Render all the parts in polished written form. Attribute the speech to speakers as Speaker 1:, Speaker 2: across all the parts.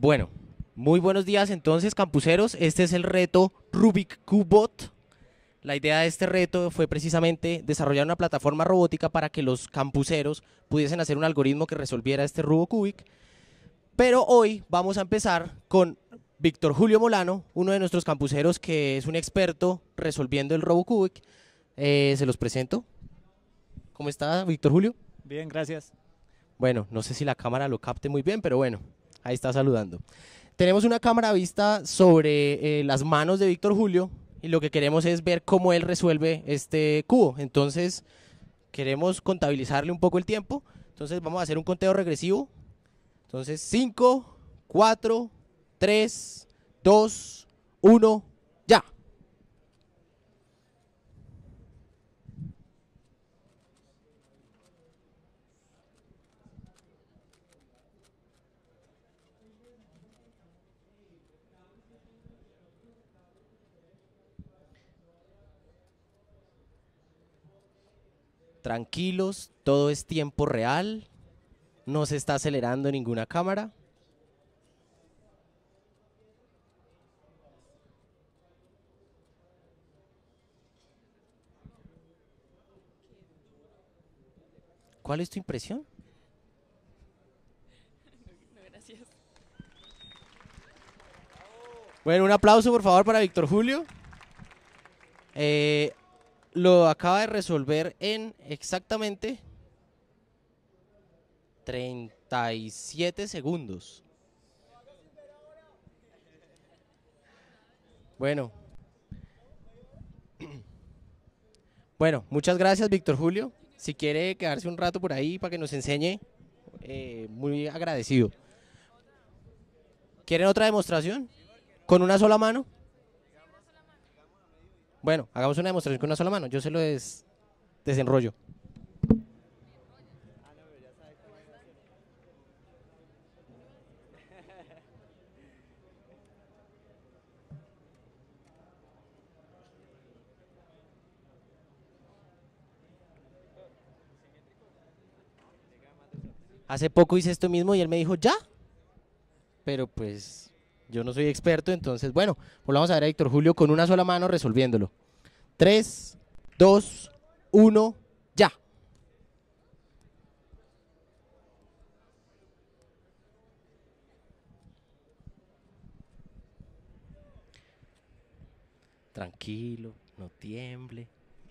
Speaker 1: Bueno, muy buenos días entonces, campuseros. Este es el reto Rubik Cubot. La idea de este reto fue precisamente desarrollar una plataforma robótica para que los campuseros pudiesen hacer un algoritmo que resolviera este Rubo Cubic. Pero hoy vamos a empezar con Víctor Julio Molano, uno de nuestros campuseros que es un experto resolviendo el Robo Cubic. Se los presento. ¿Cómo está, Víctor Julio?
Speaker 2: Bien, gracias.
Speaker 1: Bueno, no sé si la cámara lo capte muy bien, pero bueno, ahí está saludando. Tenemos una cámara vista sobre las manos de Víctor Julio y lo que queremos es ver cómo él resuelve este cubo. Entonces, queremos contabilizarle un poco el tiempo. Entonces, vamos a hacer un conteo regresivo. Entonces, 5, 4, 3, 2, 1, ya. Tranquilos, todo es tiempo real. No se está acelerando ninguna cámara. ¿Cuál es tu impresión?
Speaker 3: No, gracias.
Speaker 1: Bueno, un aplauso por favor para Víctor Julio. Eh, lo acaba de resolver en exactamente 37 segundos. Bueno, bueno, muchas gracias Víctor Julio. Si quiere quedarse un rato por ahí para que nos enseñe, muy agradecido. ¿Quieren otra demostración? ¿Con una sola mano? Bueno, hagamos una demostración con una sola mano. Yo se lo desenrollo. Hace poco hice esto mismo y él me dijo, ¿ya? Pero pues yo no soy experto, entonces, bueno, volvamos a ver a Víctor Julio con una sola mano resolviéndolo. 3, 2, 1, ya. Tranquilo, no tiemble.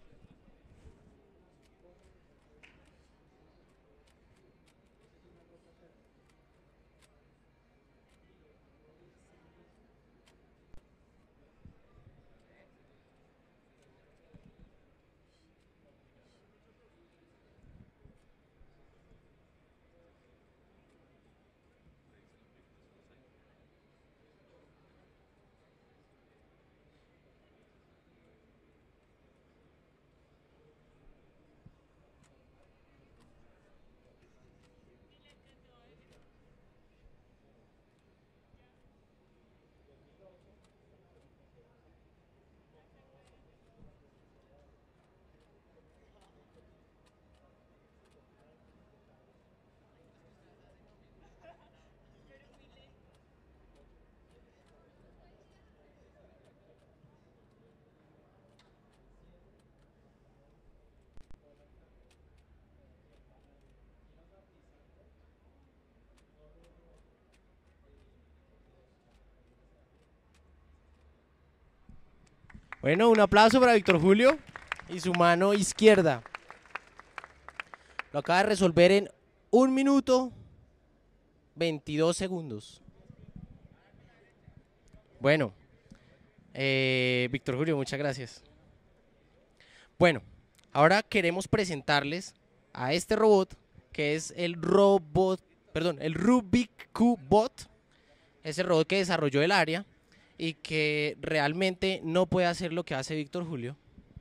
Speaker 1: Bueno, un aplauso para Víctor Julio y su mano izquierda. Lo acaba de resolver en 1 minuto 22 segundos. Bueno, Víctor Julio, muchas gracias. Bueno, ahora queremos presentarles a este robot que es el Rubik Cubot, ese robot que desarrolló el área y que realmente no puede hacer lo que hace Víctor Julio.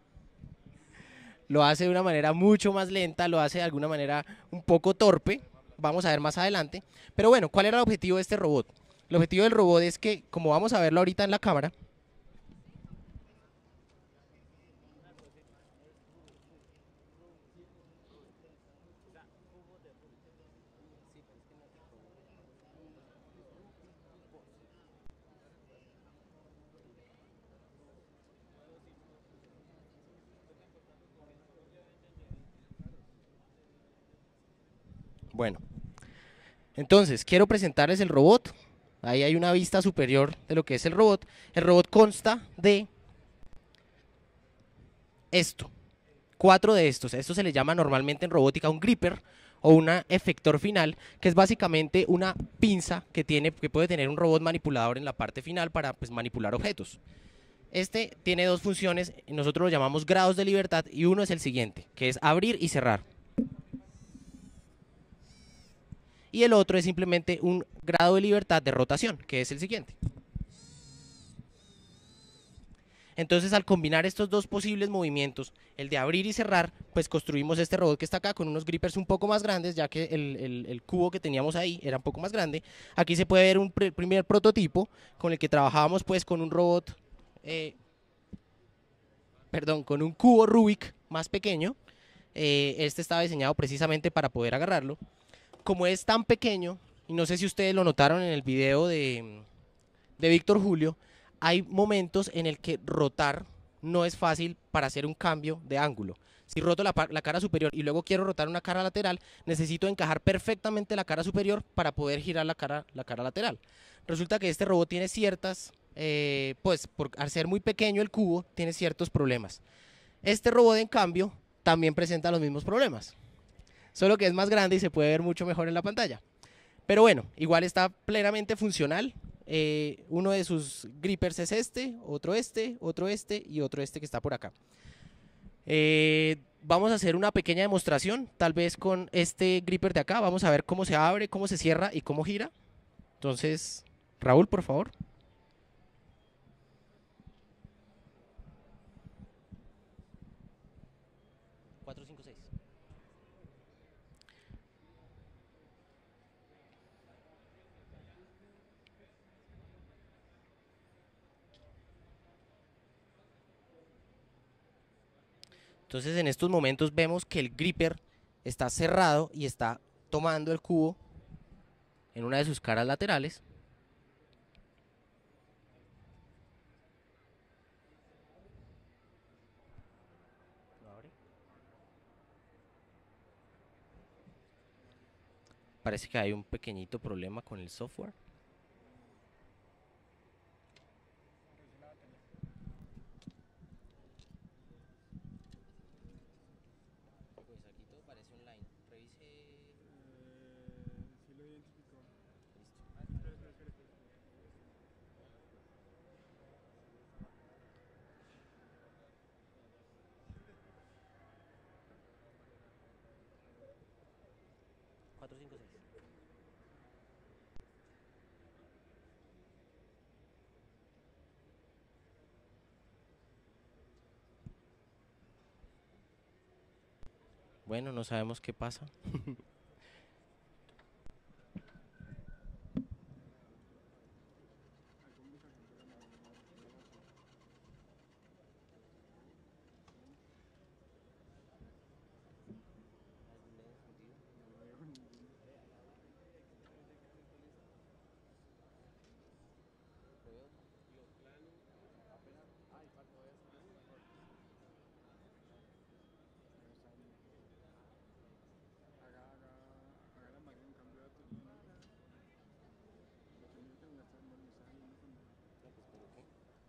Speaker 1: Lo hace de una manera mucho más lenta, lo hace de alguna manera un poco torpe, vamos a ver más adelante. Pero bueno, ¿cuál era el objetivo de este robot? El objetivo del robot es que, como vamos a verlo ahorita en la cámara, Bueno, entonces quiero presentarles el robot. Ahí hay una vista superior de lo que es el robot. El robot consta de esto, 4 de estos. Esto se le llama normalmente en robótica un gripper o un efector final, que es básicamente una pinza que puede tener un robot manipulador en la parte final para pues, manipular objetos. Este tiene dos funciones, nosotros lo llamamos grados de libertad, y uno es el siguiente, que es abrir y cerrar. Y el otro es simplemente un grado de libertad de rotación, que es el siguiente. Entonces, al combinar estos dos posibles movimientos, el de abrir y cerrar, pues construimos este robot que está acá con unos grippers un poco más grandes, ya que el cubo que teníamos ahí era un poco más grande. Aquí se puede ver un primer prototipo con el que trabajábamos pues con un robot, con un cubo Rubik más pequeño. Este estaba diseñado precisamente para poder agarrarlo. Como es tan pequeño, y no sé si ustedes lo notaron en el video de Víctor Julio, hay momentos en el que rotar no es fácil para hacer un cambio de ángulo. Si roto la cara superior y luego quiero rotar una cara lateral, necesito encajar perfectamente la cara superior para poder girar la cara lateral. Resulta que este robot tiene ciertas, al ser muy pequeño el cubo, tiene ciertos problemas. Este robot, en cambio, también presenta los mismos problemas, solo que es más grande y se puede ver mucho mejor en la pantalla. Pero bueno, igual está plenamente funcional. Uno de sus grippers es este, otro este y otro este que está por acá. Vamos a hacer una pequeña demostración, tal vez con este gripper de acá. Vamos a ver cómo se abre, cómo se cierra y cómo gira. Entonces, Raúl, por favor. Cuatro, cinco, seis. Entonces, en estos momentos vemos que el gripper está cerrado y está tomando el cubo en una de sus caras laterales. Parece que hay un pequeñito problema con el software. Pues aquí todo parece online. Revise.
Speaker 2: Sí lo identificó.
Speaker 1: Listo.
Speaker 2: Espera.
Speaker 1: Cuatro, cinco, seis. Bueno, no sabemos qué pasa.
Speaker 2: Hay comunicación, pero no la sé. No veo ninguno. No está bien. Haga la máquina un cambio de datos. No, lo tenía que no está, no está saliendo con nada.
Speaker 1: No, pues coloqué.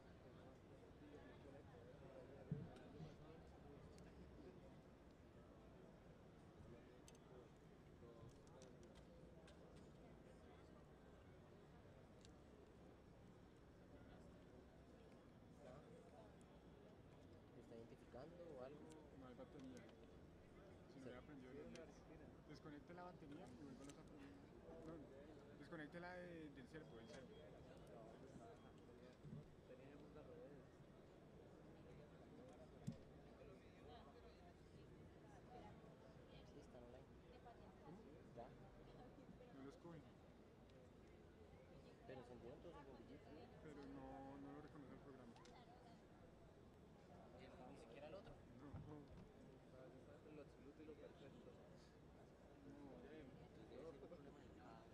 Speaker 1: ¿Está identificando o algo?
Speaker 2: No hay batería. Si no hubiera prendido los LEDs. Desconecte la batería y vuelvan a prender. No, desconecte la del servo, del servo.
Speaker 1: Sí, está online.
Speaker 2: ¿Cómo?
Speaker 1: Ya.
Speaker 2: No los coge,
Speaker 1: Pero encendieron todos los bombillitos.
Speaker 2: pero no lo reconoce el programa.
Speaker 1: Ni siquiera el otro.
Speaker 2: No,
Speaker 1: Entonces debe ser un problema del cable.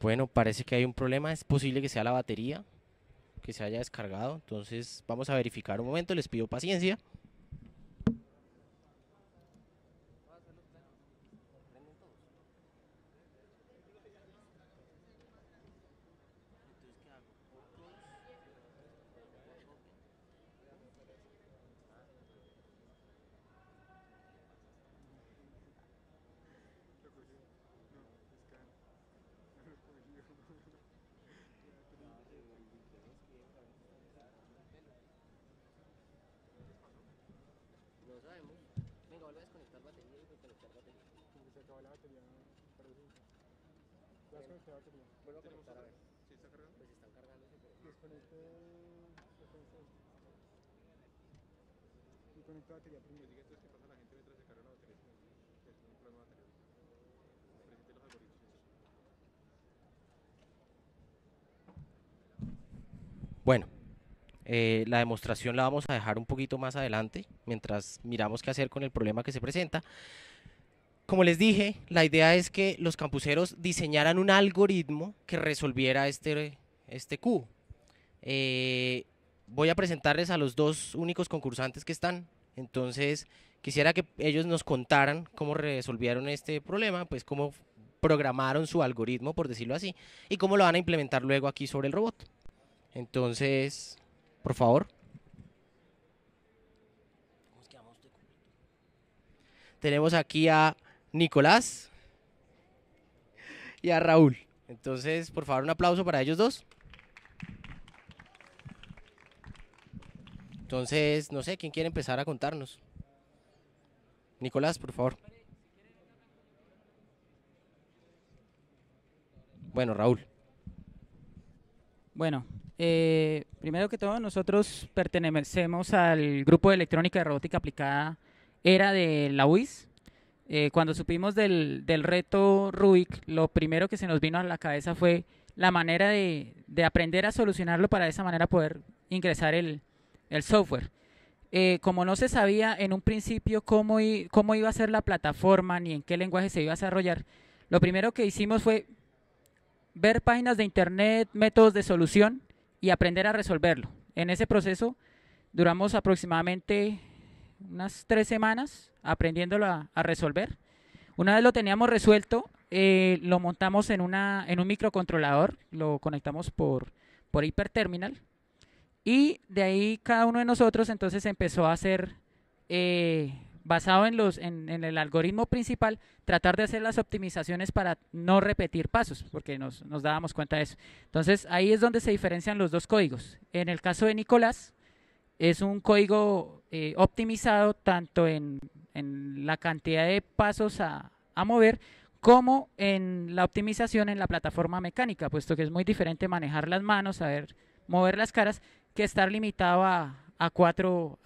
Speaker 1: Bueno, parece que hay un problema, es posible que sea la batería que se haya descargado, entonces vamos a verificar un momento, les pido paciencia.
Speaker 2: Lo cogió. No, escala. No lo cogió.
Speaker 1: No sabemos. Venga, vuelve a desconectar batería y reconectar batería.
Speaker 2: Como que se acabó la batería, parece. Ya desconecté la batería.
Speaker 1: Vuelve a conectar a ver.
Speaker 2: ¿Sí está cargando?
Speaker 1: Pues están cargándose, pero...
Speaker 2: Desconecte. Desconecte. Y conecta batería primero. Pues diga entonces qué pasa a la gente mientras se carga la batería. Que es un problema de batería. Presente los algoritmos.
Speaker 1: Bueno, la demostración la vamos a dejar un poquito más adelante, mientras miramos qué hacer con el problema que se presenta. Como les dije, la idea es que los campuseros diseñaran un algoritmo que resolviera este cubo. Voy a presentarles a los dos únicos concursantes que están. Entonces, quisiera que ellos nos contaran cómo resolvieron este problema, pues cómo programaron su algoritmo, por decirlo así, y cómo lo van a implementar luego aquí sobre el robot. Entonces, por favor. Tenemos aquí a Nicolás y a Raúl. Entonces, por favor, un aplauso para ellos dos. Entonces, no sé, ¿quién quiere empezar a contarnos? Nicolás, por favor. Bueno, Raúl.
Speaker 3: Bueno, primero que todo, nosotros pertenecemos al grupo de electrónica de robótica aplicada ERA de la UIS. Cuando supimos del reto Rubik, lo primero que se nos vino a la cabeza fue la manera de aprender a solucionarlo para de esa manera poder ingresar el software. Como no se sabía en un principio cómo iba a ser la plataforma ni en qué lenguaje se iba a desarrollar, lo primero que hicimos fue ver páginas de internet, métodos de solución y aprender a resolverlo. En ese proceso duramos aproximadamente unas 3 semanas aprendiéndolo a resolver. Una vez lo teníamos resuelto, lo montamos en un microcontrolador, lo conectamos por Hyperterminal y de ahí cada uno de nosotros entonces empezó a hacer, basado en el algoritmo principal, tratar de hacer las optimizaciones para no repetir pasos, porque nos dábamos cuenta de eso. Entonces ahí es donde se diferencian los dos códigos. En el caso de Nicolás, es un código optimizado tanto en la cantidad de pasos a mover como en la optimización en la plataforma mecánica, puesto que es muy diferente manejar las manos, saber mover las caras, que estar limitado a cuatro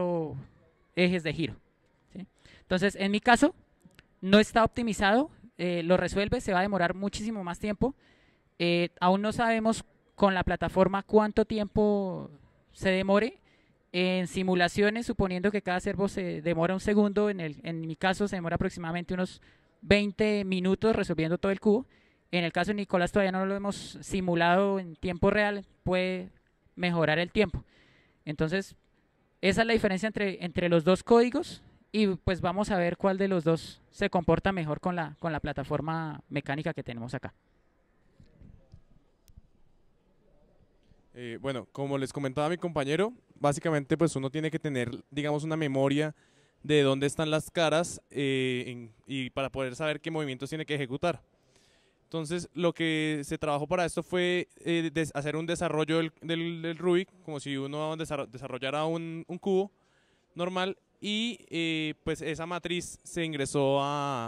Speaker 3: ejes de giro, ¿sí? Entonces, en mi caso, no está optimizado, lo resuelve, se va a demorar muchísimo más tiempo. Aún no sabemos con la plataforma cuánto tiempo se demore. En simulaciones, suponiendo que cada servo se demora un segundo, en mi caso se demora aproximadamente unos 20 minutos resolviendo todo el cubo. En el caso de Nicolás todavía no lo hemos simulado en tiempo real, puede mejorar el tiempo. Entonces, esa es la diferencia entre los dos códigos y pues vamos a ver cuál de los dos se comporta mejor con la plataforma mecánica que tenemos acá.
Speaker 4: Bueno, como les comentaba mi compañero, básicamente pues uno tiene que tener, digamos, una memoria de dónde están las caras y para poder saber qué movimientos tiene que ejecutar. Entonces, lo que se trabajó para esto fue hacer un desarrollo del Rubik, como si uno desarrollara un cubo normal y pues esa matriz se ingresó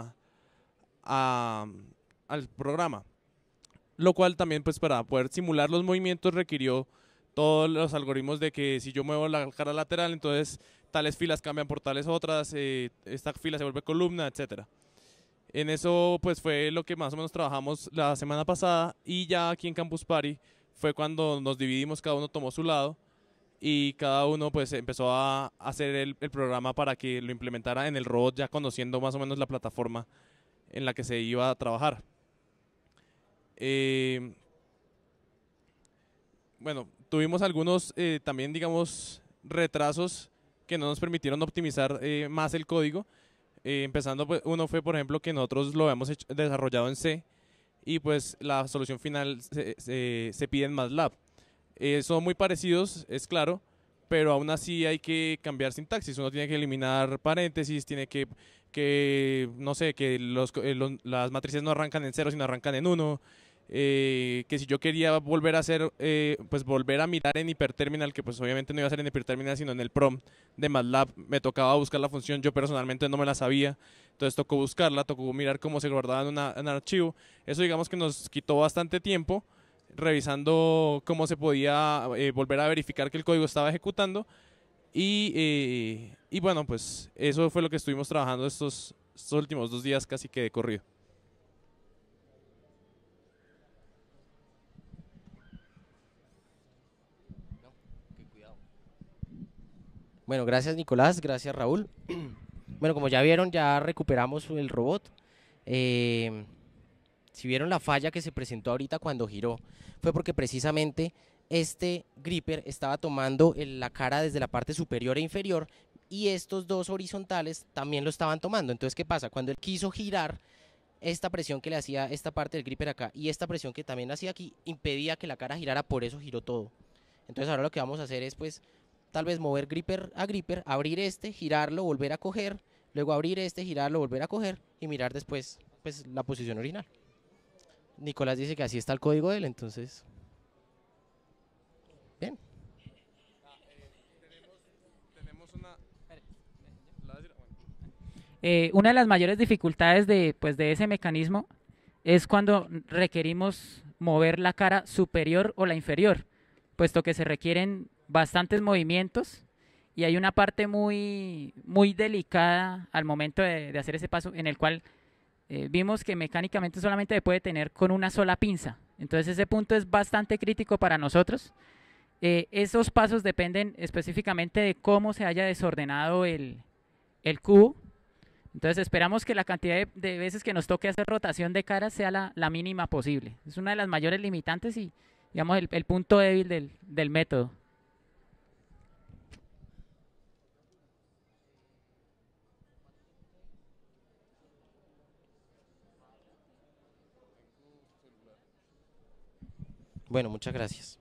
Speaker 4: al programa. Lo cual también pues para poder simular los movimientos requirió todos los algoritmos de que si yo muevo la cara lateral, entonces tales filas cambian por tales otras, esta fila se vuelve columna, etcétera. En eso pues fue lo que más o menos trabajamos la semana pasada y ya aquí en Campus Party fue cuando nos dividimos, cada uno tomó su lado y cada uno pues empezó a hacer el programa para que lo implementara en el robot ya conociendo más o menos la plataforma en la que se iba a trabajar. Eh, bueno, tuvimos algunos también, digamos, retrasos que no nos permitieron optimizar más el código. Empezando, pues, uno fue, por ejemplo, que nosotros lo habíamos desarrollado en C y pues la solución final se pide en MATLAB. Son muy parecidos, es claro, pero aún así hay que cambiar sintaxis. Uno tiene que eliminar paréntesis, tiene no sé, que las matrices no arrancan en 0, sino arrancan en 1. Que si yo quería volver a hacer, pues volver a mirar en hiperterminal, que pues obviamente no iba a ser en hiperterminal, sino en el prompt de MATLAB, me tocaba buscar la función, yo personalmente no me la sabía, entonces tocó buscarla, tocó mirar cómo se guardaba en un archivo. Eso digamos que nos quitó bastante tiempo, revisando cómo se podía volver a verificar que el código estaba ejecutando, y bueno, pues eso fue lo que estuvimos trabajando estos últimos 2 días casi que de corrido.
Speaker 1: Bueno, gracias Nicolás, gracias Raúl. Bueno, como ya vieron, ya recuperamos el robot. Si vieron la falla que se presentó ahorita cuando giró, fue porque precisamente este gripper estaba tomando la cara desde la parte superior e inferior y estos dos horizontales también lo estaban tomando. Entonces, ¿qué pasa? Cuando él quiso girar, esta presión que le hacía esta parte del gripper acá y esta presión que también hacía aquí impedía que la cara girara, por eso giró todo. Entonces ahora lo que vamos a hacer es pues tal vez mover gripper a gripper, abrir este, girarlo, volver a coger, luego abrir este, girarlo, volver a coger y mirar después pues la posición original. Nicolás dice que así está el código de él, entonces bien.
Speaker 4: Tenemos una...
Speaker 3: Una de las mayores dificultades de ese mecanismo es cuando requerimos mover la cara superior o la inferior, puesto que se requieren bastantes movimientos y hay una parte muy delicada al momento de hacer ese paso en el cual vimos que mecánicamente solamente se puede tener con una sola pinza. Entonces ese punto es bastante crítico para nosotros. Esos pasos dependen específicamente de cómo se haya desordenado el cubo. Entonces esperamos que la cantidad de veces que nos toque hacer rotación de cara sea la mínima posible. Es una de las mayores limitantes y digamos el punto débil del método.
Speaker 1: Bueno, muchas gracias.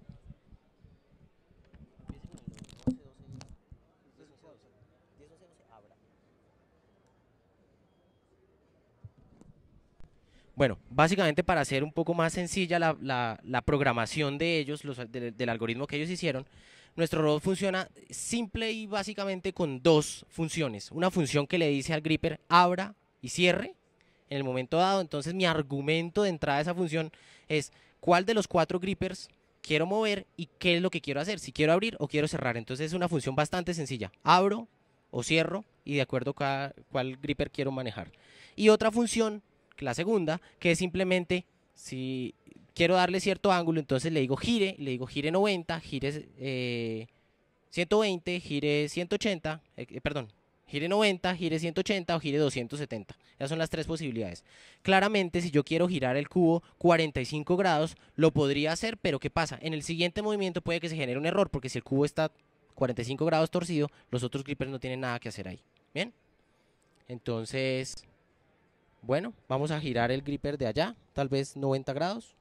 Speaker 1: Bueno, básicamente para hacer un poco más sencilla la programación de ellos, del algoritmo que ellos hicieron, nuestro robot funciona simple y básicamente con dos funciones. Una función que le dice al gripper abra y cierre en el momento dado. Entonces mi argumento de entrada de esa función es cuál de los 4 grippers quiero mover y qué es lo que quiero hacer, si quiero abrir o quiero cerrar. Entonces es una función bastante sencilla, abro o cierro y de acuerdo a cuál gripper quiero manejar. Y otra función, la segunda, que es simplemente si quiero darle cierto ángulo, entonces le digo gire 90, gire 120, gire 180, perdón, gire 90, gire 180 o gire 270. Esas son las 3 posibilidades. Claramente, si yo quiero girar el cubo 45 grados, lo podría hacer, pero ¿qué pasa? En el siguiente movimiento puede que se genere un error, porque si el cubo está 45 grados torcido, los otros grippers no tienen nada que hacer ahí. ¿Bien? Entonces, bueno, vamos a girar el gripper de allá, tal vez 90 grados.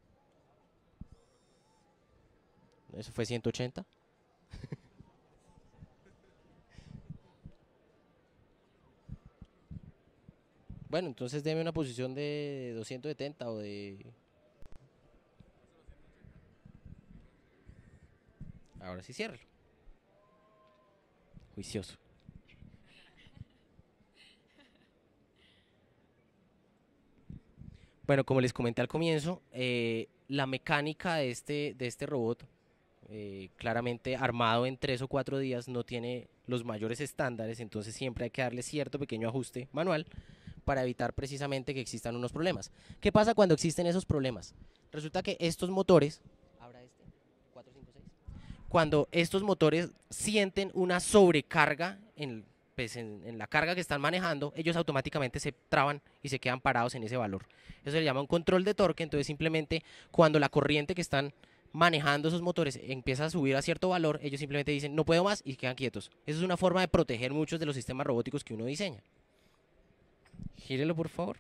Speaker 1: Eso fue 180. Bueno, entonces deme una posición de 270 o de... Ahora sí ciérrelo. Juicioso. Bueno, como les comenté al comienzo, la mecánica de este robot, claramente armado en 3 o 4 días, no tiene los mayores estándares, entonces siempre hay que darle cierto pequeño ajuste manual para evitar precisamente que existan unos problemas. ¿Qué pasa cuando existen esos problemas? Resulta que estos motores, cuando estos motores sienten una sobrecarga pues en la carga que están manejando, ellos automáticamente se traban y se quedan parados en ese valor. Eso se llama un control de torque. Entonces simplemente cuando la corriente que están manejando esos motores empieza a subir a cierto valor, ellos simplemente dicen no puedo más y quedan quietos. Eso es una forma de proteger muchos de los sistemas robóticos que uno diseña. Gírelo por favor.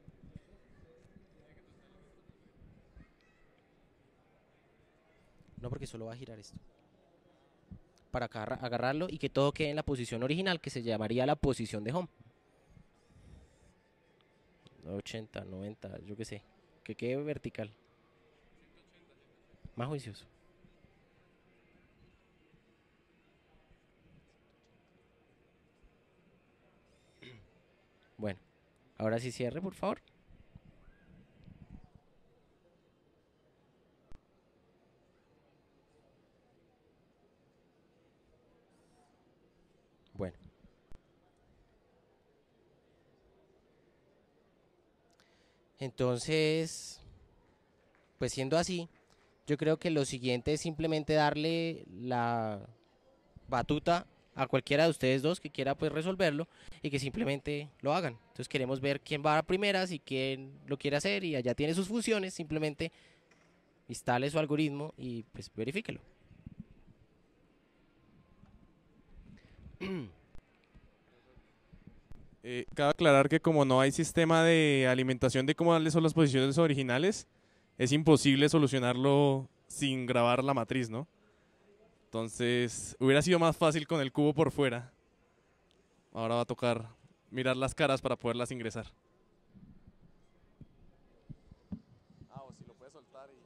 Speaker 1: No, porque solo va a girar esto. Para agarrarlo y que todo quede en la posición original, que se llamaría la posición de home. 80, 90, yo qué sé. Que quede vertical. Más juicioso. Bueno, ahora sí cierre, por favor. Bueno. Entonces, pues siendo así, yo creo que lo siguiente es simplemente darle la batuta a cualquiera de ustedes dos que quiera pues resolverlo y que simplemente lo hagan. Entonces queremos ver quién va a primeras y quién lo quiere hacer y allá tiene sus funciones, simplemente instale su algoritmo y pues verifíquelo.
Speaker 4: Cabe aclarar que como no hay sistema de alimentación de cómo darle son las posiciones originales, es imposible solucionarlo sin grabar la matriz, ¿no? Entonces, hubiera sido más fácil con el cubo por fuera. Ahora va a tocar mirar las caras para poderlas ingresar. Ah, o si lo puedes soltar y...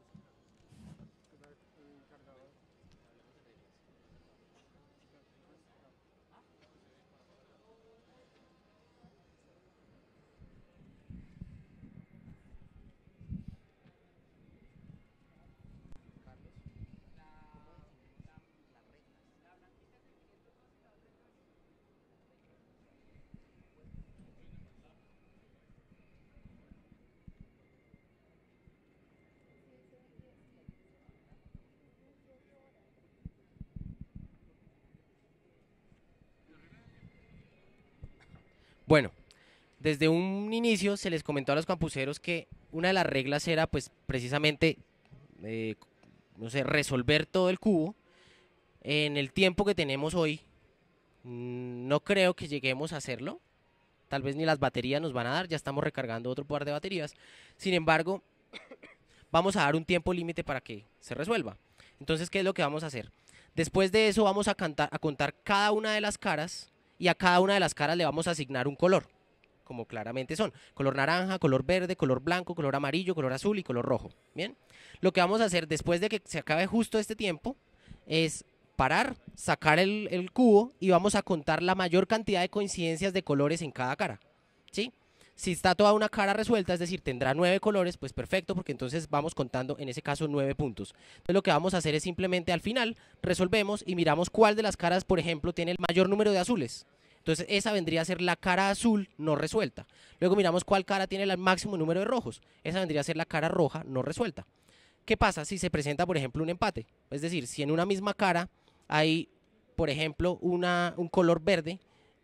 Speaker 1: Bueno, desde un inicio se les comentó a los campuseros que una de las reglas era pues precisamente, eh, no sé, resolver todo el cubo en el tiempo que tenemos hoy. No creo que lleguemos a hacerlo. Tal vez ni las baterías nos van a dar, ya estamos recargando otro par de baterías. Sin embargo, vamos a dar un tiempo límite para que se resuelva. Entonces, ¿qué es lo que vamos a hacer? Después de eso vamos a contar cada una de las caras y a cada una de las caras le vamos a asignar un color, como claramente son. Color naranja, color verde, color blanco, color amarillo, color azul y color rojo. Bien, lo que vamos a hacer después de que se acabe justo este tiempo es parar, sacar el cubo y vamos a contar la mayor cantidad de coincidencias de colores en cada cara. ¿Sí? Si está toda una cara resuelta, es decir, tendrá 9 colores, pues perfecto, porque entonces vamos contando en ese caso 9 puntos. Entonces lo que vamos a hacer es simplemente al final resolvemos y miramos cuál de las caras, por ejemplo, tiene el mayor número de azules. Entonces esa vendría a ser la cara azul no resuelta. Luego miramos cuál cara tiene el máximo número de rojos. Esa vendría a ser la cara roja no resuelta. ¿Qué pasa si se presenta, por ejemplo, un empate? Es decir, si en una misma cara hay, por ejemplo, un color verde,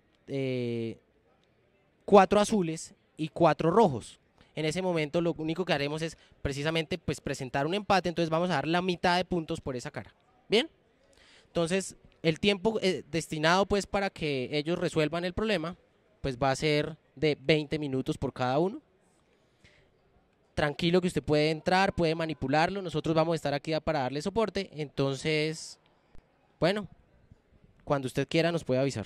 Speaker 1: 4 azules y 4 rojos. En ese momento lo único que haremos es precisamente pues presentar un empate, entonces vamos a dar la mitad de puntos por esa cara. ¿Bien? Entonces el tiempo destinado pues para que ellos resuelvan el problema pues va a ser de 20 minutos por cada uno. Tranquilo que usted puede entrar, puede manipularlo, nosotros vamos a estar aquí para darle soporte, entonces, bueno, cuando usted quiera nos puede avisar.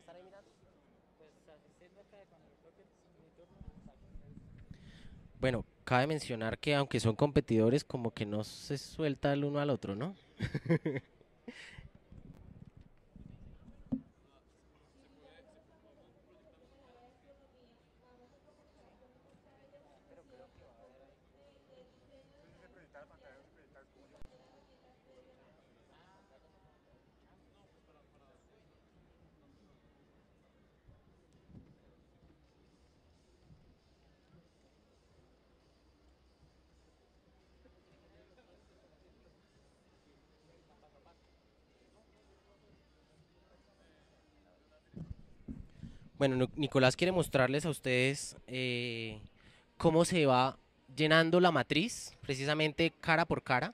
Speaker 1: estar ahí mirando?
Speaker 3: Pues asistiendo acá con el bloque mi turno.
Speaker 1: Bueno, cabe mencionar que aunque son competidores, como que no se suelta el uno al otro, ¿no?
Speaker 2: Entonces se proyecta la pantalla, se proyecta como yo.
Speaker 1: Bueno, Nicolás quiere mostrarles a ustedes cómo se va llenando la matriz, precisamente cara por cara.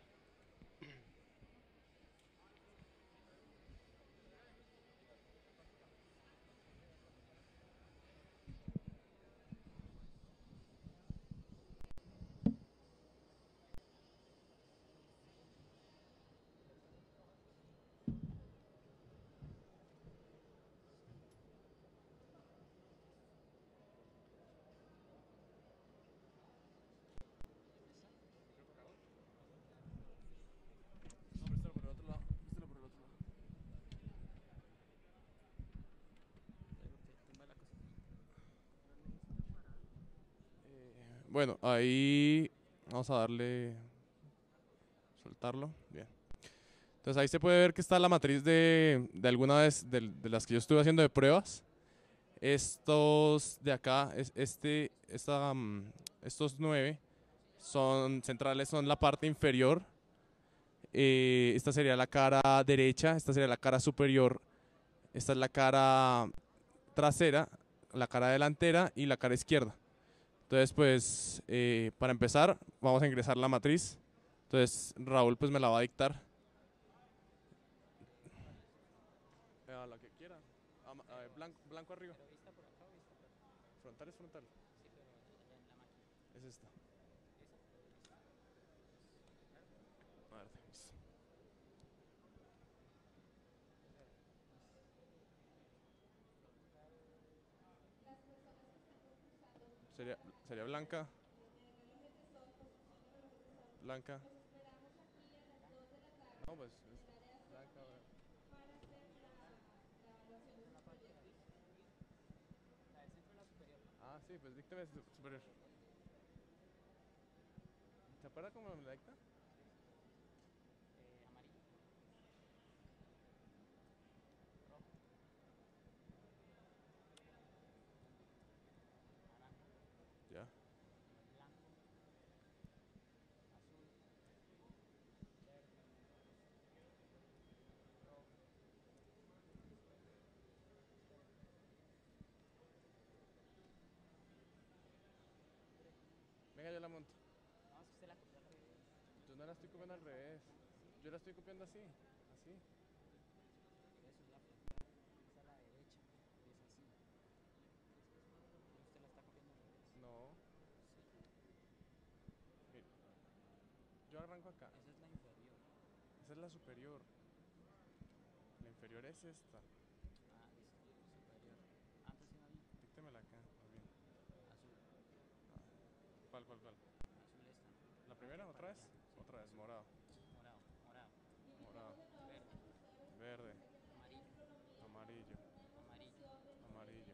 Speaker 4: No, préstalo por el otro lado. Préstalo por el otro lado. Bueno, ahí vamos a darle, soltarlo. Bien. Entonces ahí se puede ver que está la matriz de alguna vez de las que yo estuve haciendo de pruebas. Estos de acá, estos 9 son centrales, son la parte inferior. Esta sería la cara derecha, esta sería la cara superior, esta es la cara trasera, la cara delantera y la cara izquierda. Entonces, pues, para empezar, vamos a ingresar la matriz. Entonces, Raúl, pues, me la va a dictar. La que quiera. Blanco, blanco arriba. Frontal es frontal. Es esta. Verde, listo. Sería, sería blanca. Blanca. No, pues es blanca. Ah, sí, pues díctame superior. ¿Se acuerda cómo me la dicta? Ya. Venga, yo la monto. Yo no la estoy copiando al revés. Yo la estoy copiando así. Así. No. Mire, yo arranco acá. Esa es la superior. La inferior es esta. Díctemela acá, más bien. ¿Cuál? ¿La primera? ¿Otra vez? Otra vez, morado. Morado. Verde. Amarillo. Amarillo.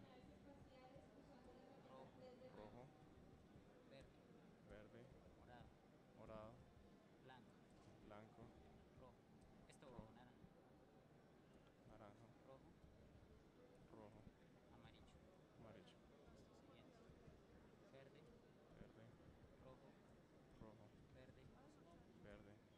Speaker 4: Rojo. Verde. Morado. Blanco. Rojo. Naranjo. Rojo. Amarillo. Verde. Rojo. Verde.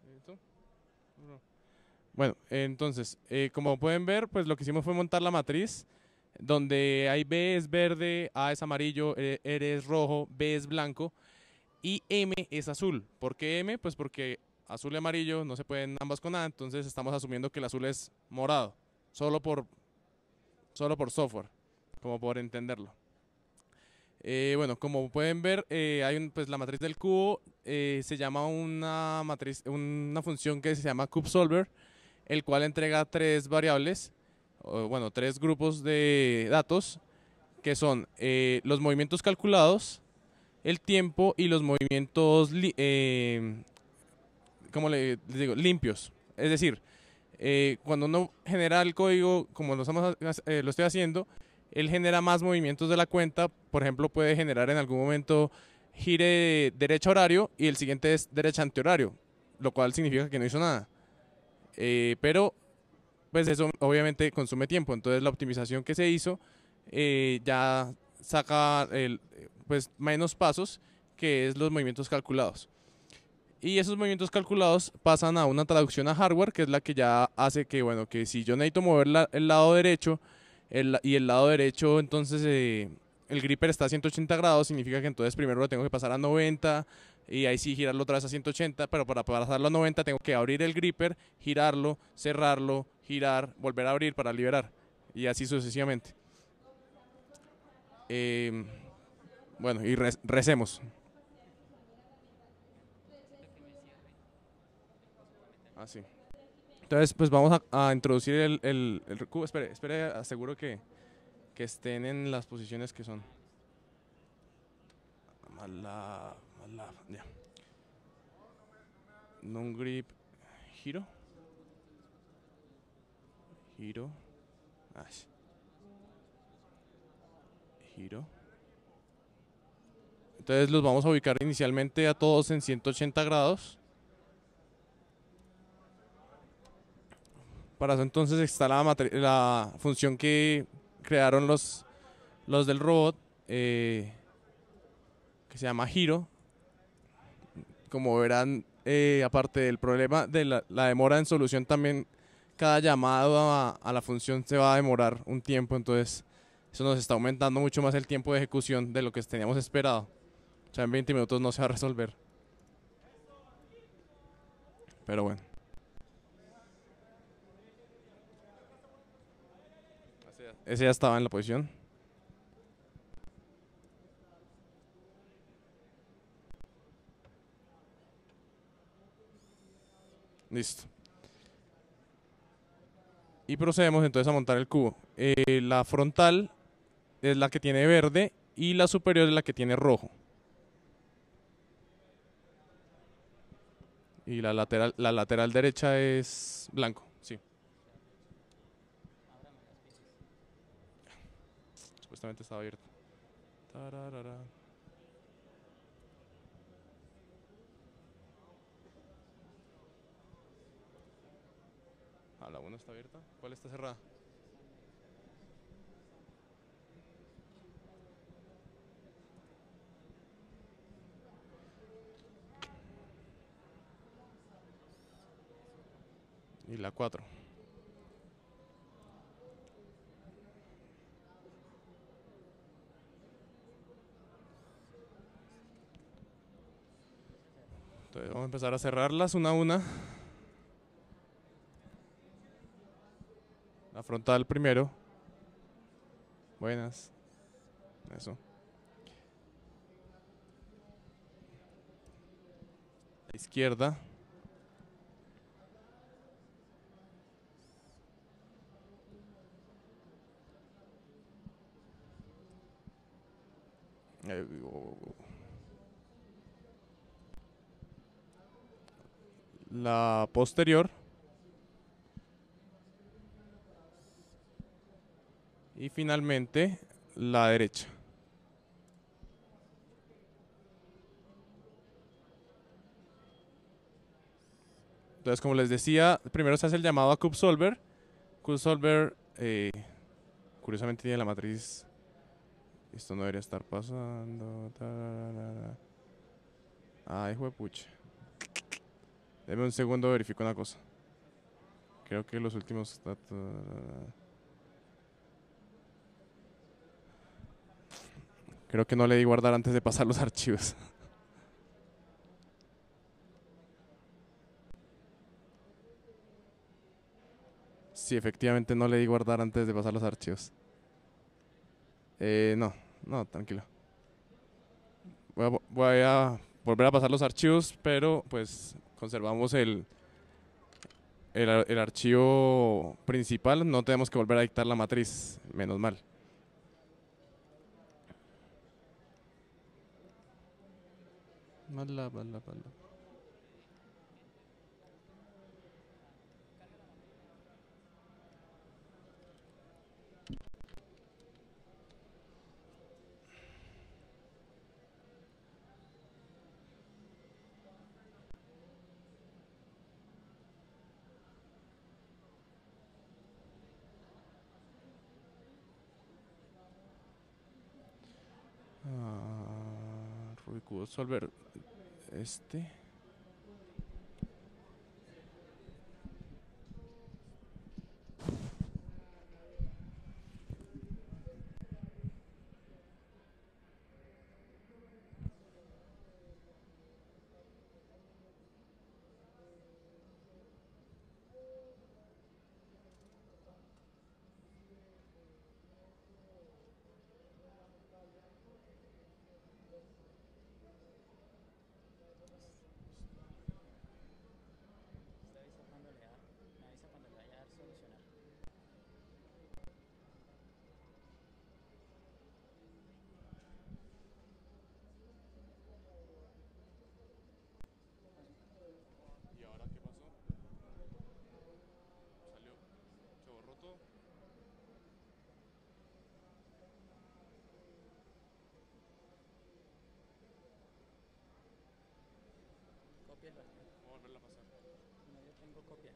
Speaker 4: ¿Esto? No. Bueno, entonces, como pueden ver, pues lo que hicimos fue montar la matriz, donde hay B es verde, A es amarillo, R es rojo, B es blanco y M es azul. ¿Por qué M? Pues porque azul y amarillo no se pueden ambas con A, entonces estamos asumiendo que el azul es morado, solo por software, como por entenderlo. Bueno, como pueden ver, pues la matriz del cubo se llama una función que se llama CubeSolver, el cual entrega tres variables, bueno, tres grupos de datos, que son los movimientos calculados, el tiempo y los movimientos, ¿cómo les digo? Limpios. Es decir, cuando uno genera el código, como lo estoy haciendo, él genera más movimientos de la cuenta. Por ejemplo, puede generar en algún momento gire derecha horario y el siguiente es derecha antihorario, lo cual significa que no hizo nada. Pero pues eso obviamente consume tiempo, entonces la optimización que se hizo ya saca pues menos pasos, que es los movimientos calculados. Y esos movimientos calculados pasan a una traducción a hardware, que es la que ya hace que, bueno, que si yo necesito mover el lado derecho, y el lado derecho, entonces el gripper está a 180 grados, significa que entonces primero lo tengo que pasar a 90, y ahí sí girarlo otra vez a 180, pero para pasarlo a 90 tengo que abrir el gripper, girarlo, cerrarlo, girar, volver a abrir para liberar, y así sucesivamente. Bueno, y recemos. Así. Entonces, pues vamos a introducir el cubo. Espere, aseguro que estén en las posiciones que son. Ya. Non grip, giro. Giro. Giro. Entonces los vamos a ubicar inicialmente a todos en 180 grados. Para eso entonces está la función que crearon los del robot, que se llama giro. Como verán, aparte del problema de la demora en solución, también cada llamado a la función se va a demorar un tiempo, entonces eso nos está aumentando mucho más el tiempo de ejecución de lo que teníamos esperado. O sea, en 20 minutos no se va a resolver. Pero bueno. Ese ya estaba en la posición. Listo. Y procedemos entonces a montar el cubo. La frontal es la que tiene verde y la superior es la que tiene rojo. Y la lateral derecha es blanco, sí. Supuestamente estaba abierto. Tararara. La 1 está abierta. ¿Cuál está cerrada? Y la 4. Entonces vamos a empezar a cerrarlas una a una. La frontal primero. Buenas. Eso. La izquierda. La posterior. Y finalmente la derecha. Entonces, como les decía, primero se hace el llamado a CubeSolver. CubeSolver, curiosamente, tiene la matriz. Esto no debería estar pasando. Ay, juepucha. Deme un segundo, verifico una cosa. Creo que los últimos... Creo que no le di guardar antes de pasar los archivos. Sí, efectivamente no le di guardar antes de pasar los archivos. No, no, tranquilo. Voy a volver a pasar los archivos, pero pues conservamos el archivo principal. No tenemos que volver a dictar la matriz, menos mal. Mala, mala, mala. Rubik Cube Solver. Este. ¿Y ahora qué pasó? ¿Salió? ¿Se borró todo?
Speaker 3: Cópialo.
Speaker 4: Voy a volverla a pasar.
Speaker 3: No, yo tengo copia.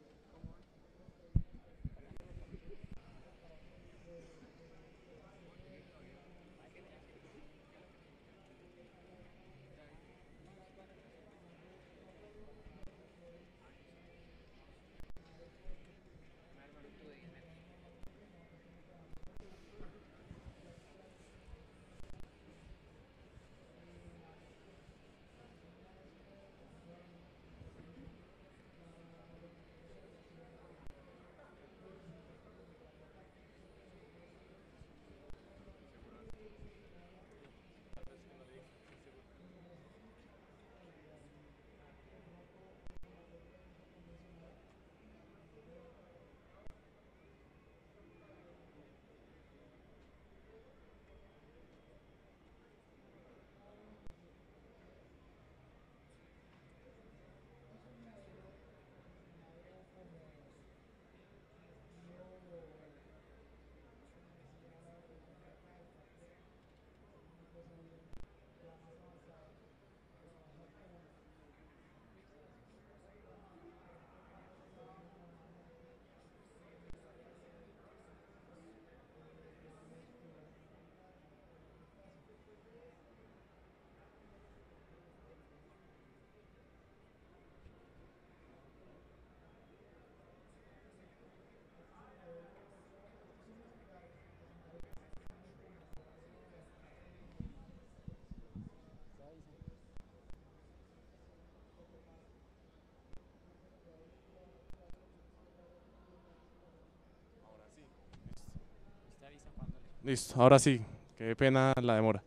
Speaker 4: Ahora sí.
Speaker 3: Usted avisa cuando le...
Speaker 4: Listo, ahora sí. Qué pena la demora.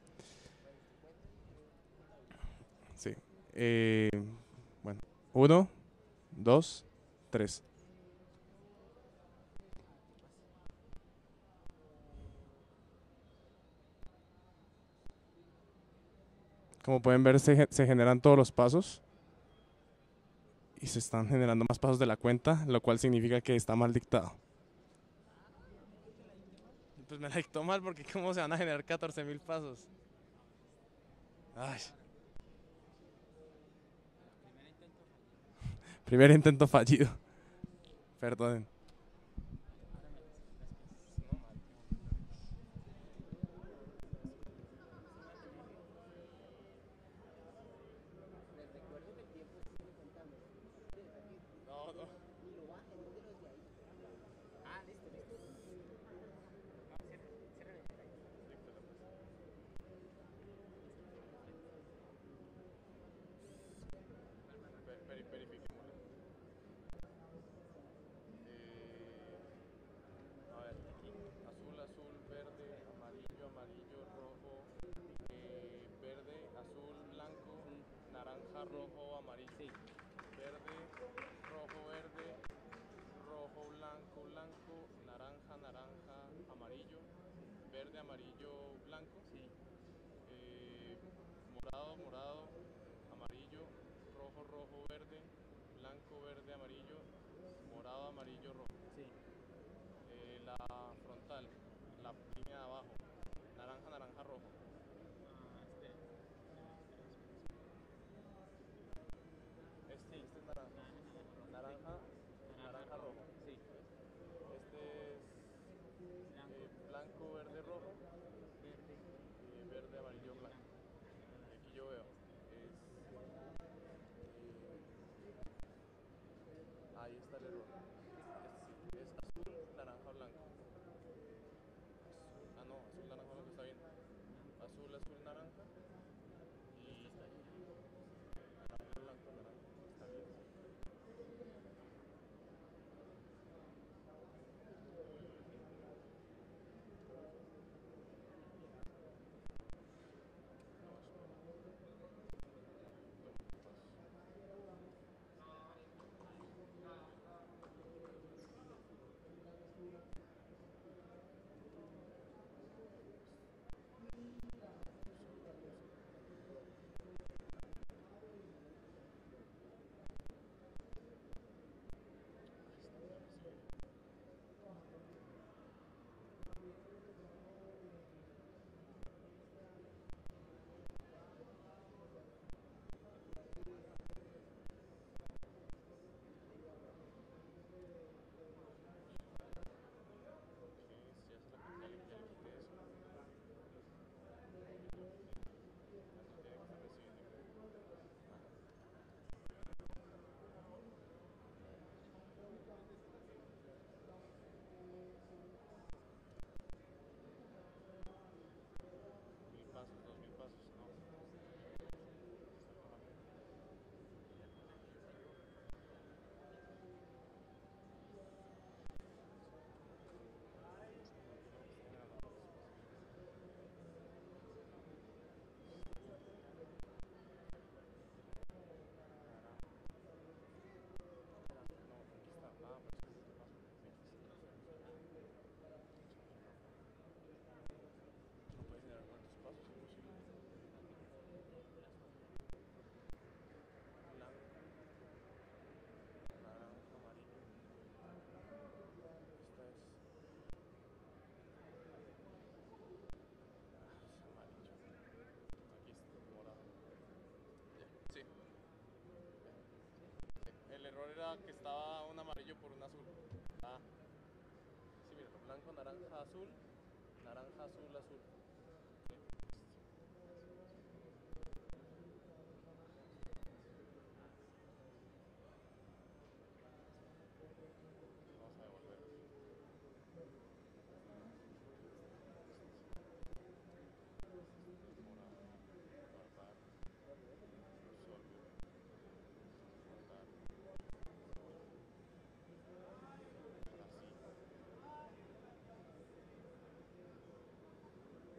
Speaker 4: Sí. Bueno, 1, 2, 3. Como pueden ver, se generan todos los pasos y se están generando más pasos de la cuenta, lo cual significa que está mal dictado. Pues me la dictó mal porque ¿cómo se van a generar 14.000 pasos? Ay. Primer intento fallido. Perdonen. rojo, amarillo.
Speaker 3: Sí.
Speaker 4: Verde, rojo, verde, rojo, blanco, blanco, naranja, naranja, amarillo, verde, amarillo, blanco,
Speaker 3: Sí.
Speaker 4: morado, morado, amarillo, rojo, rojo, verde, blanco, verde, amarillo, morado, amarillo, rojo.
Speaker 3: Sí.
Speaker 4: La frontal, la línea de abajo, naranja, naranja, rojo. Este es naranja. Naranja, naranja, rojo.
Speaker 3: Sí.
Speaker 4: Este es blanco, verde, rojo.
Speaker 3: Verde.
Speaker 4: Verde, amarillo, blanco. Y aquí yo veo. Ahí está el error. Sí, es azul, naranja, blanco. Ah, no, azul, naranja, blanco está bien. Azul, azul, naranja. Y naranja, blanco, naranja. Está bien. Pasos, 2000 pasos, no. Sí. El error era que estaba un amarillo por un azul. Ah. Sí, mira, blanco, naranja, azul, naranja, azul, azul. Vamos a devolver. Morado, guardar, resolver, guardar. Ahora sí.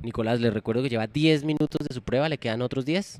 Speaker 1: Nicolás, les recuerdo que lleva 10 minutos de su prueba, le quedan otros 10.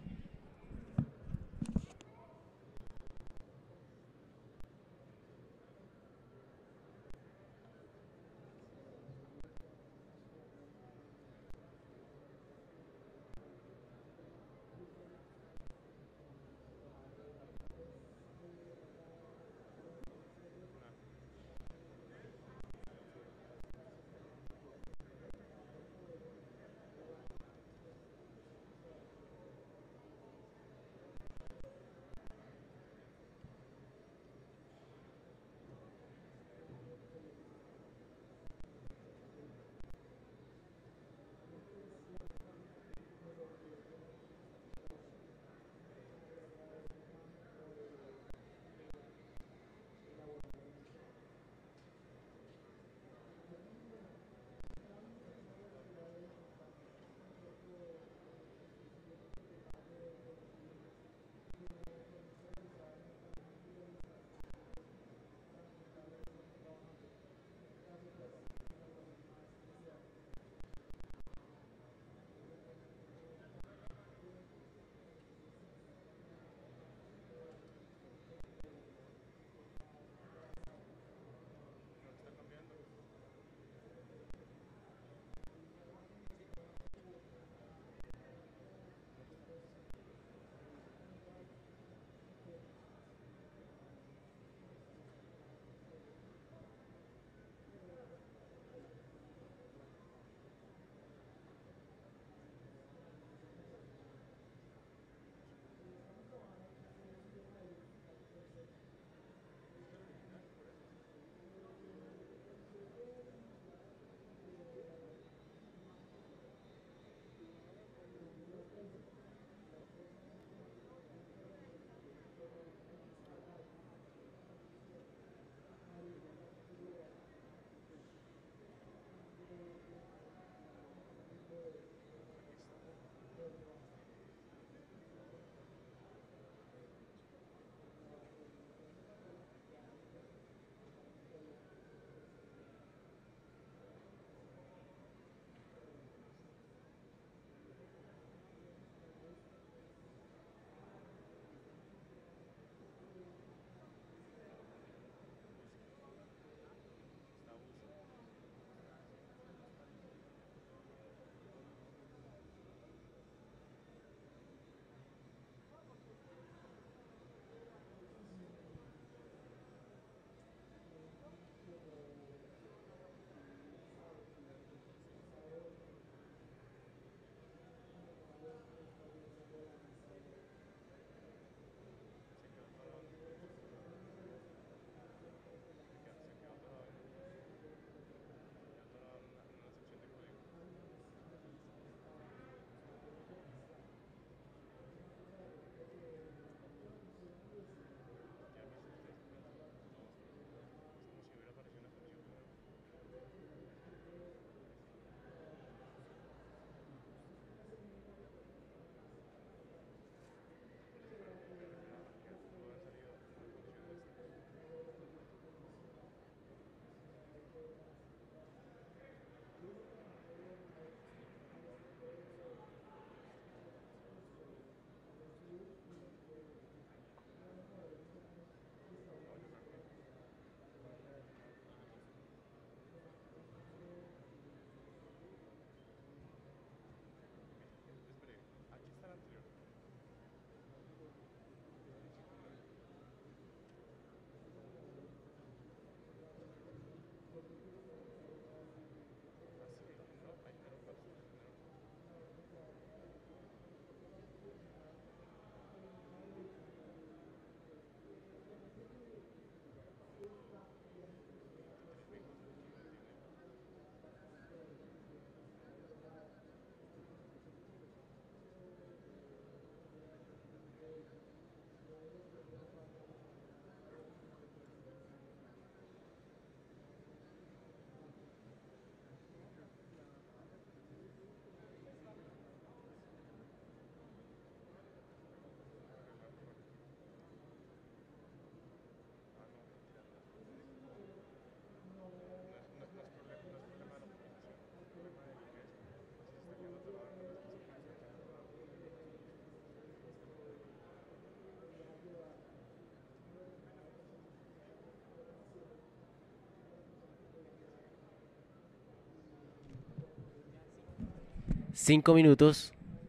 Speaker 1: 5 minutos.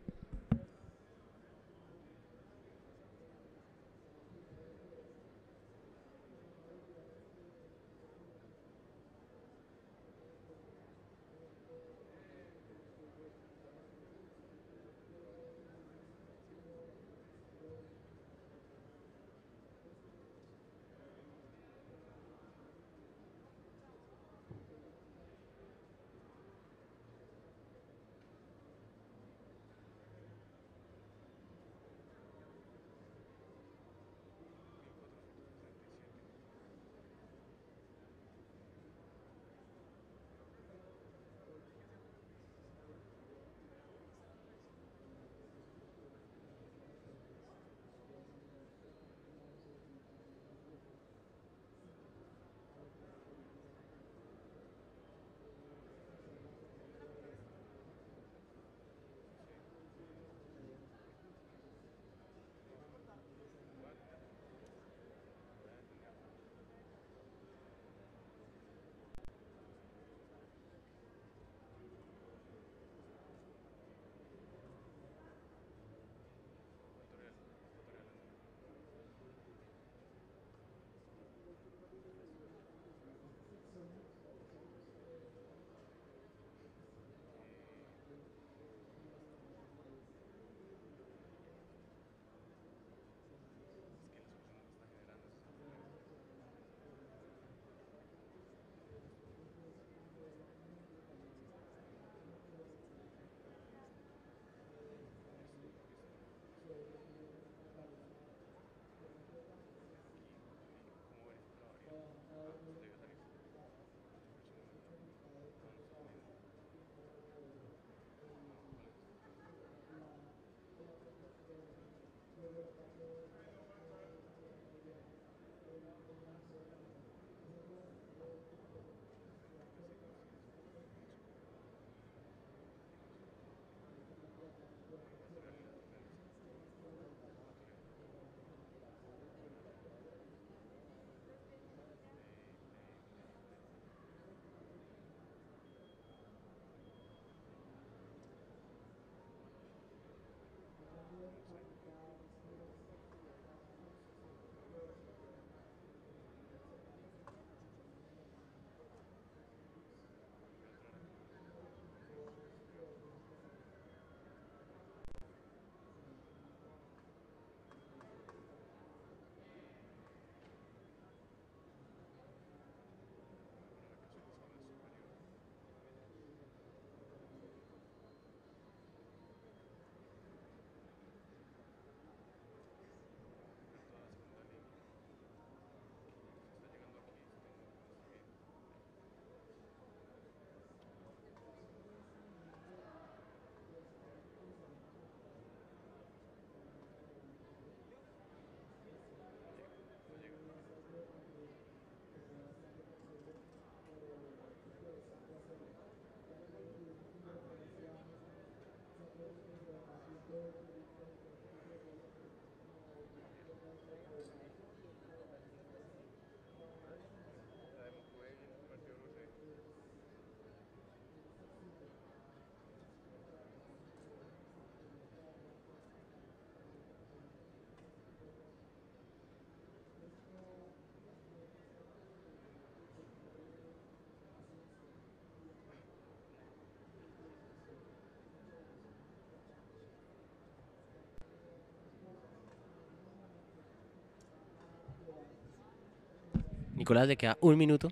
Speaker 1: Nicolás, le queda 1 minuto.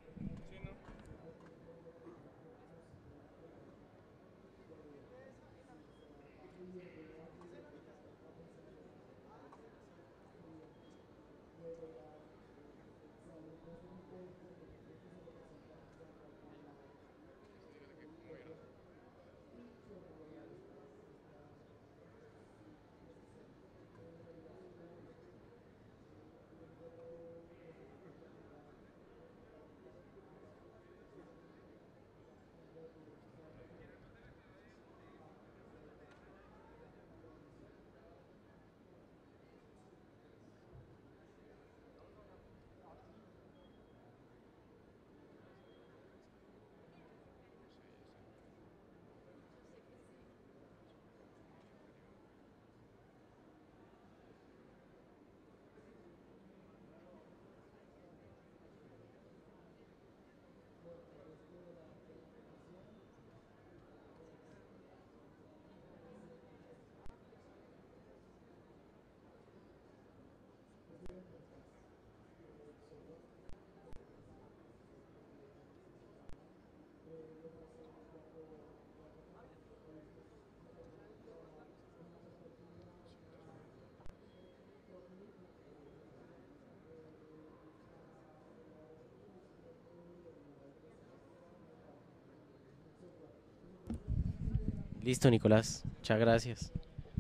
Speaker 1: Listo, Nicolás. Muchas gracias.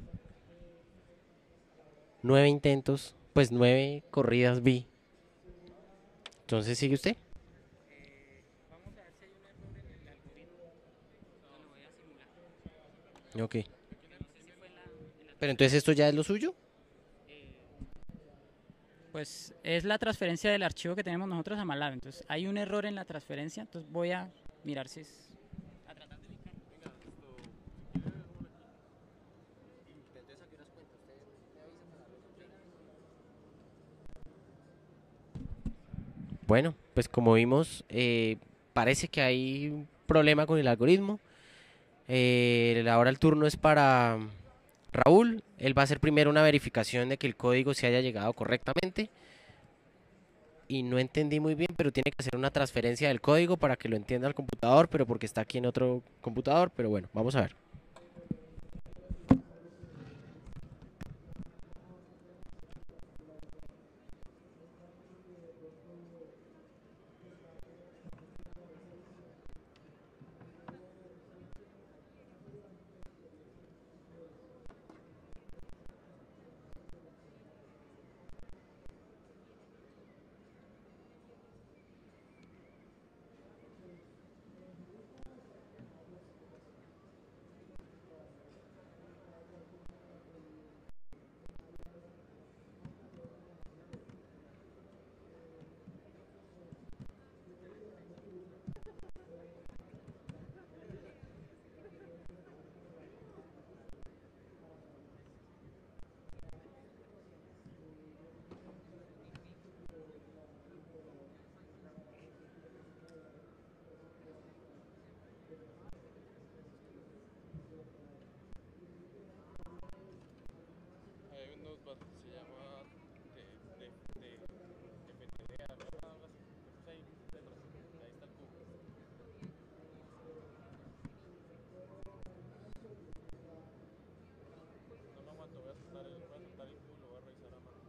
Speaker 1: 9 intentos, pues 9 corridas vi. Entonces, ¿sigue usted?
Speaker 3: Vamos a ver si hay un error en el algoritmo. Lo voy a simular.
Speaker 1: Ok.
Speaker 3: Porque no sé si fue en la
Speaker 1: Pero entonces esto ya es lo suyo.
Speaker 3: Pues es la transferencia del archivo que tenemos nosotros a MATLAB. Entonces hay un error en la transferencia. Entonces voy a mirar si es. A tratar de ubicar.
Speaker 1: Bueno, pues como vimos, parece que hay un problema con el algoritmo. Ahora el turno es para Raúl. Él va a hacer primero una verificación de que el código se haya llegado correctamente. Y no entendí muy bien, pero tiene que hacer una transferencia del código para que lo entienda el computador, pero porque está aquí en otro computador. Pero bueno, vamos a ver.
Speaker 4: Hay unos se llama FNDA, ¿no? Algo así. Pues ahí detrás, ahí está el cubo. No me aguanto, voy a soltar el cubo y lo voy a revisar a mano.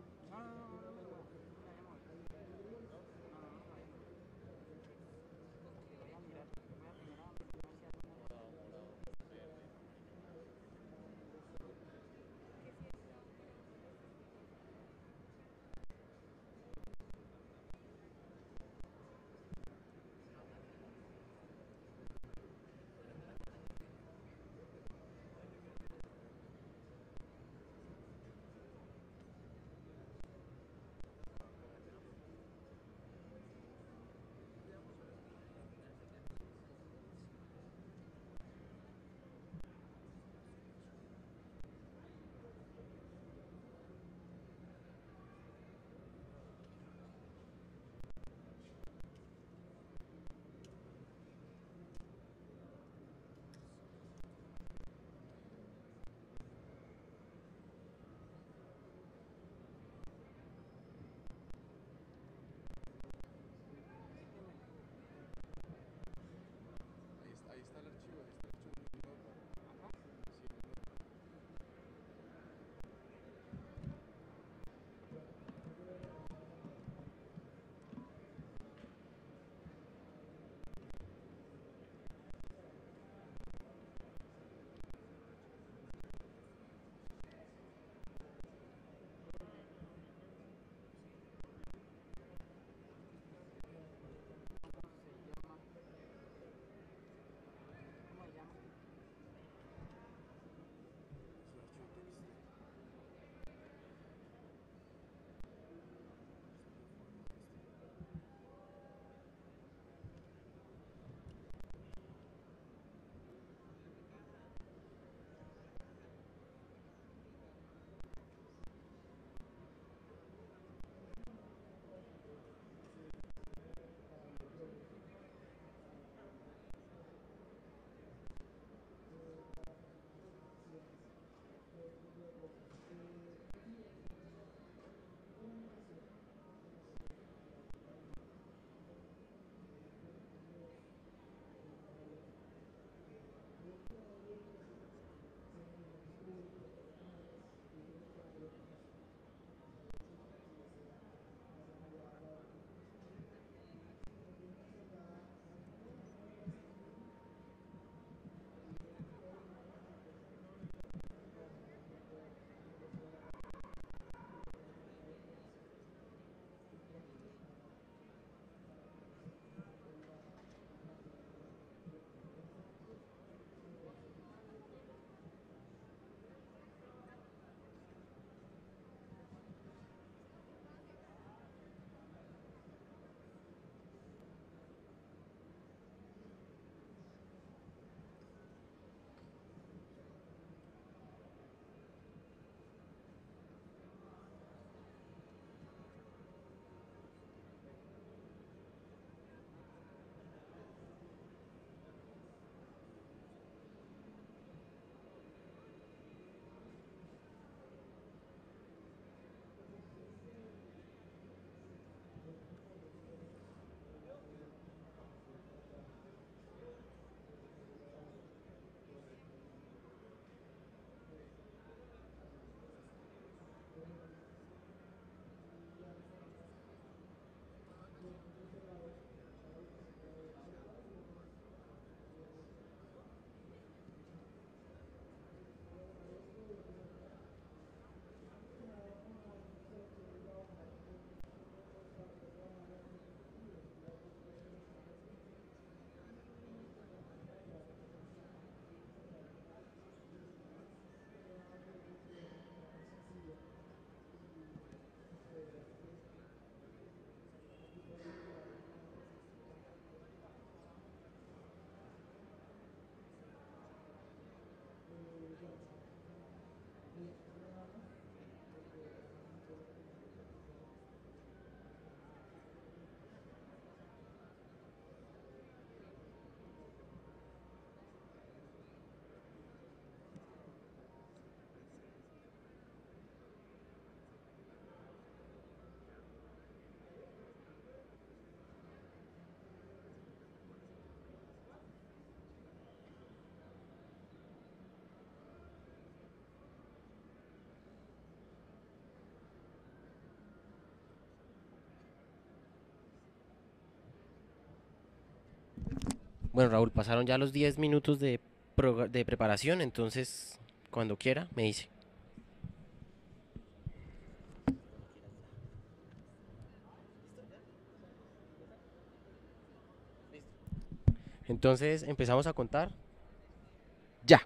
Speaker 1: Bueno, Raúl, pasaron ya los 10 minutos de preparación, entonces cuando quiera me dice. Entonces empezamos a contar. Ya.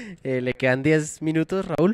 Speaker 1: Le quedan 10 minutos, Raúl.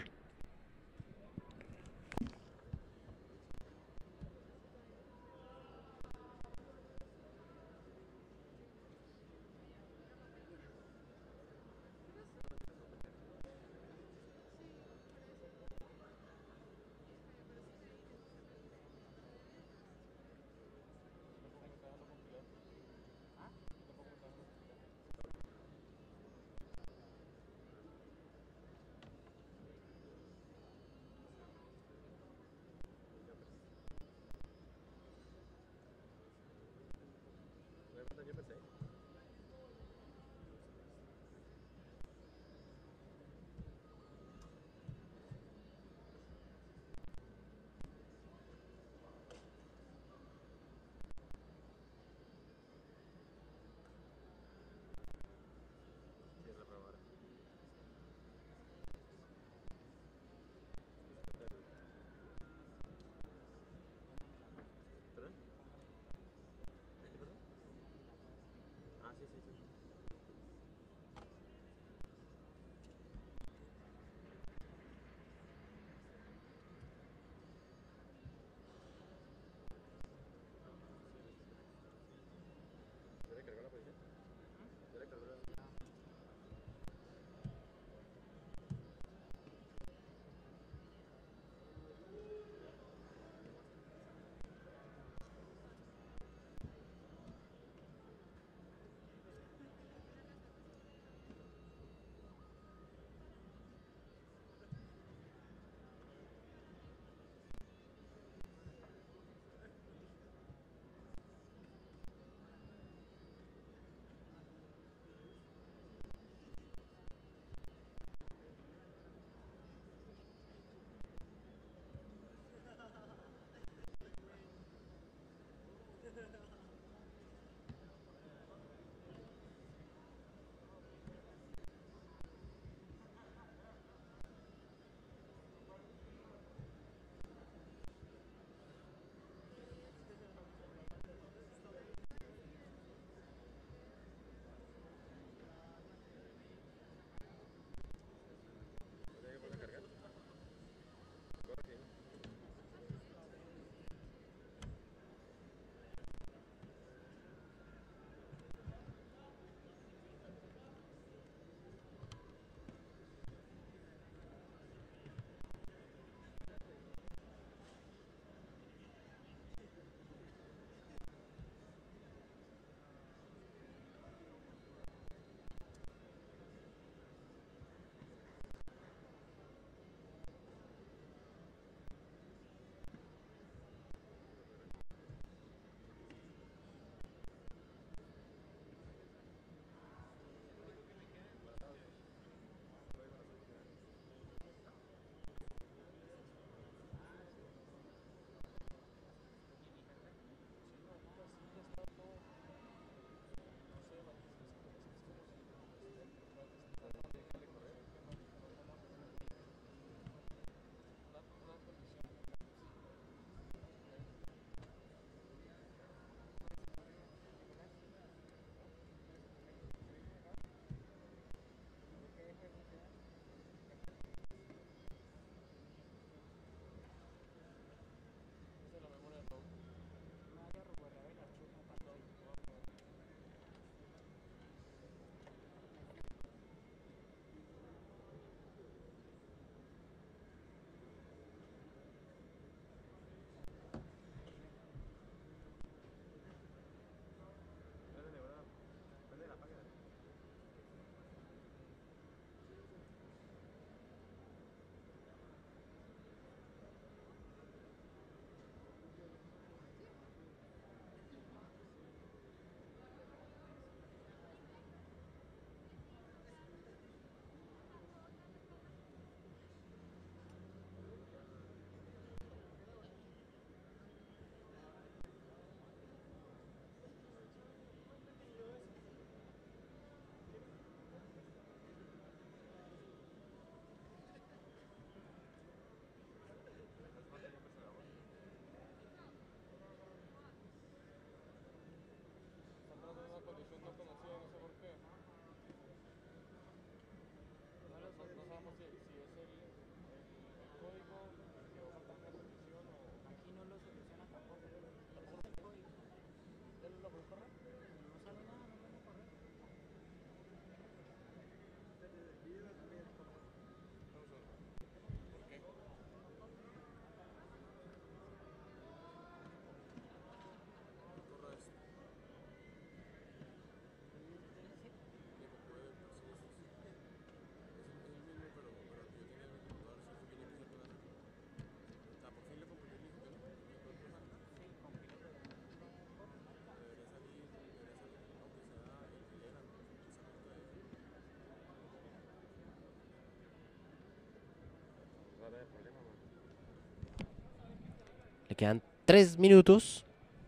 Speaker 1: Le quedan 3 minutos.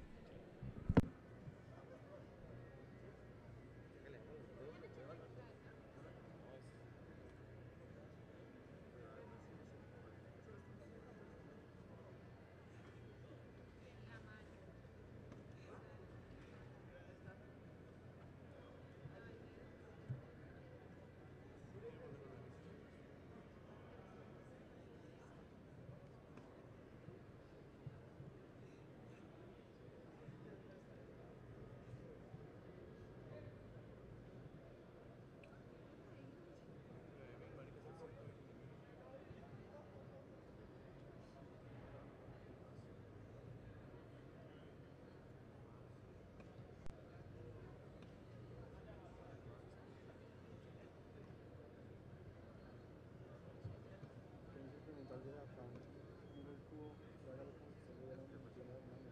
Speaker 2: Tienes que implementar desde acá. Mira el cubo, y hágalo como si se le diera una metiendo las manos.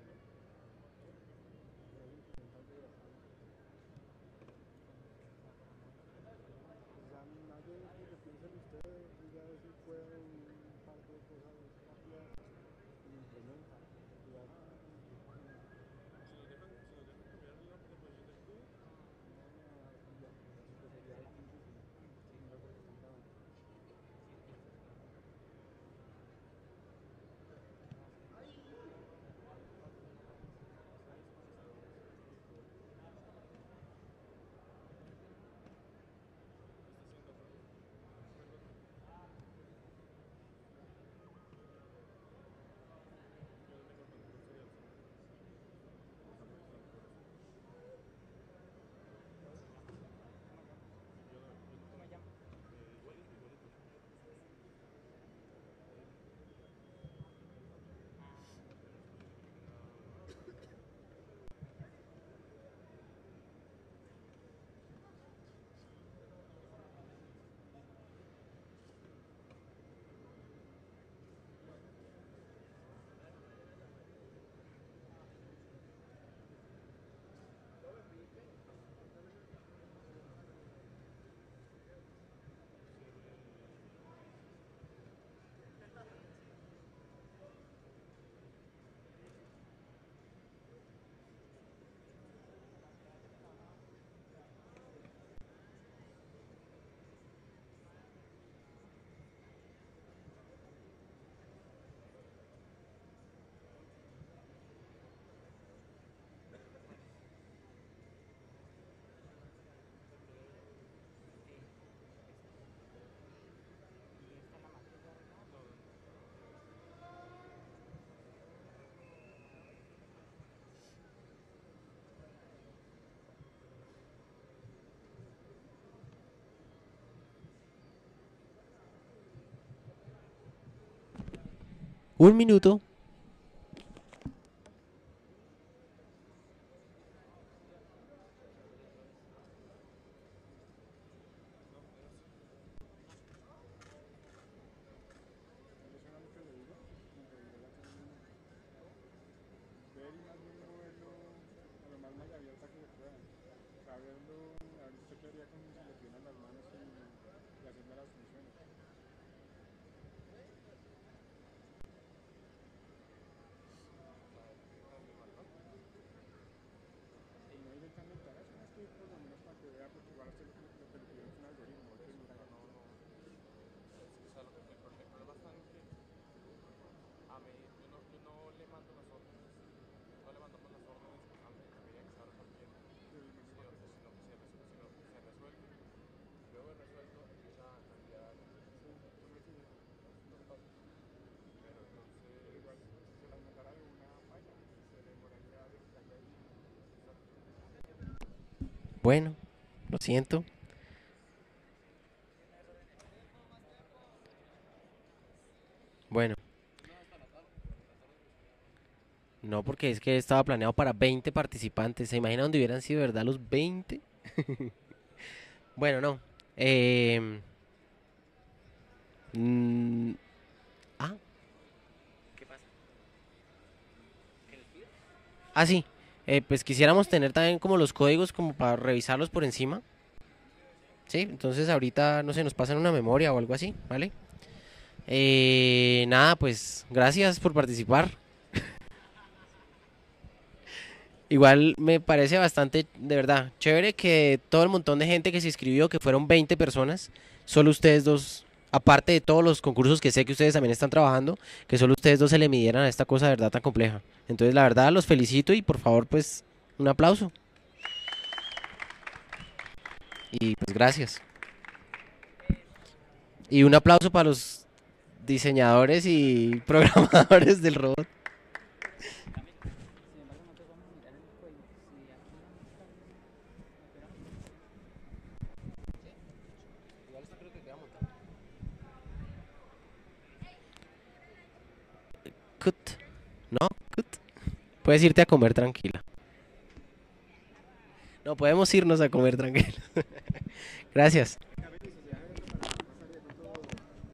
Speaker 2: Pero implementar desde acá. O sea, más bien es lo que piensen ustedes, y ya a ver si pueden un par de cosas rápidas y implementan. Y ya, pues sería difícil, no representaban.
Speaker 1: Un minuto.
Speaker 2: ¿No suena lo que le digo? Como que volver a tener ver y más bien moverlo a lo más malla abierta que se pueda. O sea, verlo, a ver usted qué haría con si le tuvieran las manos y haciendo las funciones. Y no directamente a eso, es que por lo menos para que vea, porque igual a usted lo que le pidieron es un algoritmo, otro no sabe. Del menú paquete. Sí, eso me fijé. Eso pasa. Pero igual, si se las mandara de una falla, se le demoraría de quitarle ahí.
Speaker 1: Bueno, lo siento. Bueno, no, porque es que estaba planeado para 20 participantes. ¿Se imagina dónde hubieran sido, de verdad, los 20? Bueno, no. Em, mm, ah, ¿qué pasa? Ah, sí. Pues quisiéramos tener también como los códigos como para revisarlos por encima. Sí, entonces ahorita, no sé, nos pasan una memoria o algo así, ¿vale? Nada, pues gracias por participar. Igual me parece bastante, de verdad, chévere que todo el montón de gente que se inscribió, que fueron 20 personas, solo ustedes dos, aparte de todos los concursos que sé que ustedes también están trabajando, que solo ustedes dos se le midieran a esta cosa de verdad tan compleja. Entonces, la verdad, los felicito y por favor, pues, un aplauso. Y pues gracias. Y un aplauso para los diseñadores y programadores del robot. Cut. ¿No? Cut. Puedes irte a comer tranquila. No, podemos irnos a comer tranquila. Gracias.